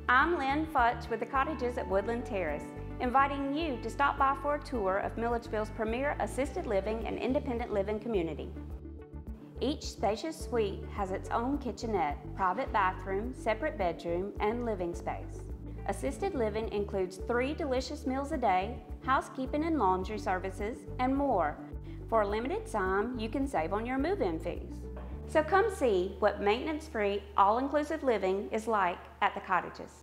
I'm Lynn Futch with the Cottages at Woodland Terrace, inviting you to stop by for a tour of Milledgeville's premier assisted living and independent living community. Each spacious suite has its own kitchenette, private bathroom, separate bedroom, and living space. Assisted living includes 3 delicious meals a day, housekeeping and laundry services, and more. For a limited time, you can save on your move-in fees. So come see what maintenance-free, all-inclusive living is like at the Cottages.